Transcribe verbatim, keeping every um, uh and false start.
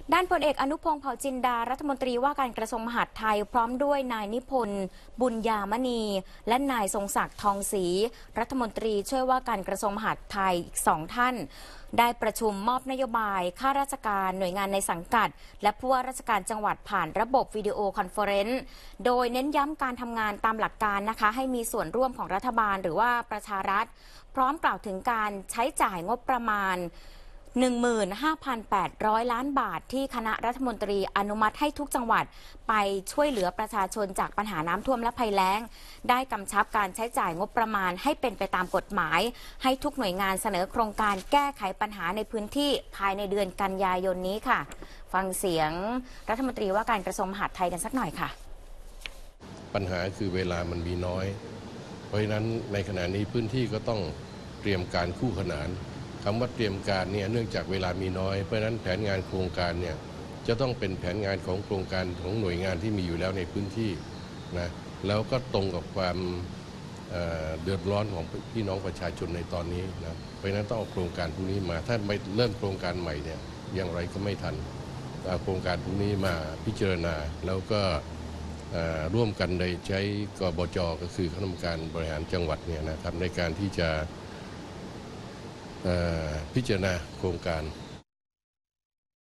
ด้านพลเอกอนุพงษ์เผ่าจินดารัฐมนตรีว่าการกระทรวงมหาดไทยพร้อมด้วยนายนิพนธ์บุญญามณีและนายทรงศักดิ์ทองศรีรัฐมนตรีช่วยว่าการกระทรวงมหาดไทยอีกสองท่านได้ประชุมมอบนโยบายข้าราชการหน่วยงานในสังกัดและผู้ว่าราชการจังหวัดผ่านระบบวิดีโอคอนเฟอเรนซ์โดยเน้นย้ำการทำงานตามหลักการนะคะให้มีส่วนร่วมของรัฐบาลหรือว่าประชารัฐพร้อมกล่าวถึงการใช้จ่ายงบประมาณหนึ่งหมื่นห้าพันแปดร้อย ล้านบาทที่คณะรัฐมนตรีอนุมัติให้ทุกจังหวัดไปช่วยเหลือประชาชนจากปัญหาน้ำท่วมและภัยแล้งได้กำชับการใช้จ่ายงบประมาณให้เป็นไปตามกฎหมายให้ทุกหน่วยงานเสนอโครงการแก้ไขปัญหาในพื้นที่ภายในเดือนกันยายนนี้ค่ะฟังเสียงรัฐมนตรีว่าการกระทรวงมหาดไทยกันสักหน่อยค่ะปัญหาคือเวลามันมีน้อยเพราะฉะนั้นในขณะนี้พื้นที่ก็ต้องเตรียมการคู่ขนานคำว่าเตรียมการเนี่ยเนื่องจากเวลามีน้อยเพราะฉะนั้นแผนงานโครงการเนี่ยจะต้องเป็นแผนงานของโครงการของหน่วยงานที่มีอยู่แล้วในพื้นที่นะแล้วก็ตรงกับความเอ่อเดือดร้อนของพี่น้องประชาชนในตอนนี้นะเพราะฉะนั้นต้องเอาโครงการพวกนี้มาถ้าไม่เริ่มโครงการใหม่เนี่ยอย่างไรก็ไม่ทันเอาโครงการพวกนี้มาพิจารณาแล้วก็ร่วมกันโดยใช้กบจ.ก็คือคณะกรรมการบริหารจังหวัดเนี่ยนะครับในการที่จะพิจารณาโครงการ